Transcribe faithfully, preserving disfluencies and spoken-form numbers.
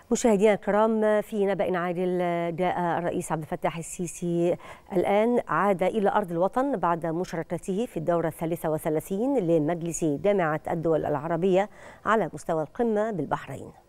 مشاهدينا الكرام، في نبأ عاجل جاء الرئيس عبد الفتاح السيسي الآن عاد إلى أرض الوطن بعد مشاركته في الدورة الثالثة والثلاثين لمجلس جامعة الدول العربية على مستوى القمة بالبحرين.